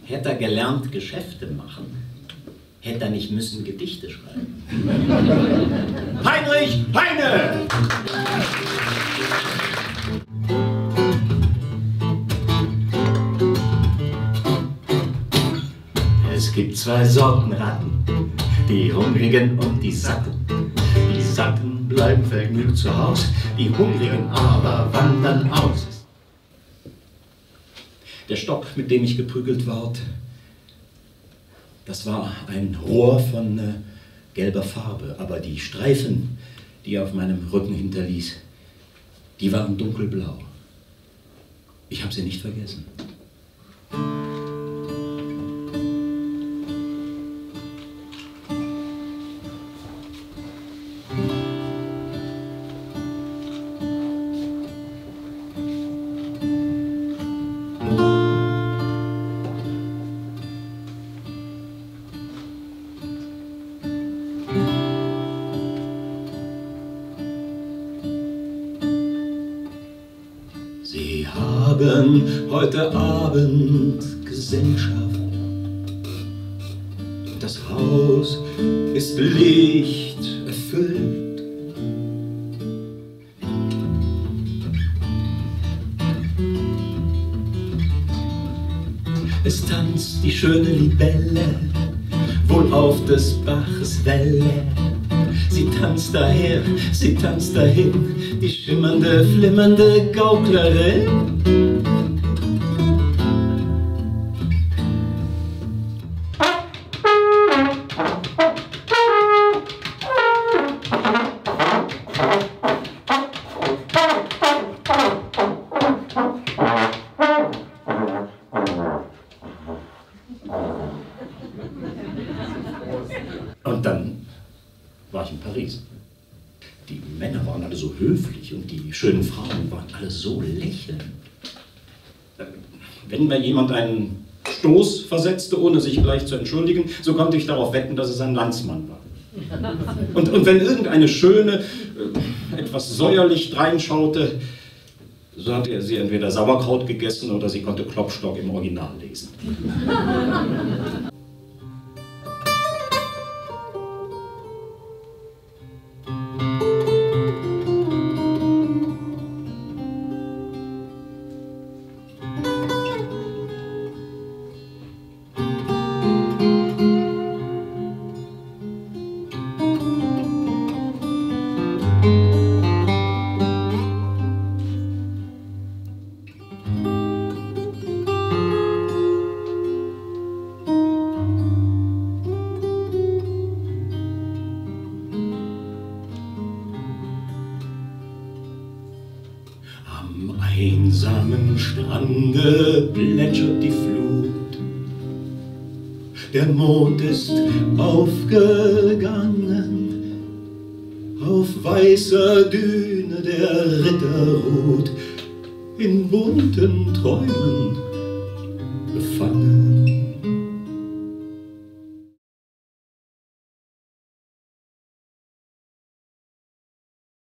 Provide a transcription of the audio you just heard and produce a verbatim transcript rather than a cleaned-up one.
Hätte er gelernt Geschäfte machen, hätte er nicht müssen Gedichte schreiben. Heinrich Heine! Es gibt zwei Sorten Ratten, die Hungrigen und die Satten. Die Satten bleiben vergnügt zu Haus, die Hungrigen aber wandern aus. Der Stock, mit dem ich geprügelt ward, das war ein Rohr von äh, gelber Farbe, aber die Streifen, die er auf meinem Rücken hinterließ, die waren dunkelblau. Ich habe sie nicht vergessen. Sie haben heute Abend Gesellschaft. Das Haus ist Licht erfüllt. Es tanzt die schöne Libelle wohl auf des Baches Welle. Sie tanzt daher, sie tanzt dahin, die schimmernde, flimmernde Gauklerin. Und dann war ich in Paris. Die Männer waren alle so höflich und die schönen Frauen waren alle so lächelnd. Wenn mir jemand einen Stoß versetzte, ohne sich gleich zu entschuldigen, so konnte ich darauf wetten, dass es ein Landsmann war. Und, und wenn irgendeine Schöne äh, etwas säuerlich dreinschaute, so hat er sie entweder Sauerkraut gegessen oder sie konnte Klopstock im Original lesen. Am einsamen Strande plätschert die Flut. Der Mond ist aufgegangen. Auf weißer Düne der Ritter ruht, in bunten Träumen befangen.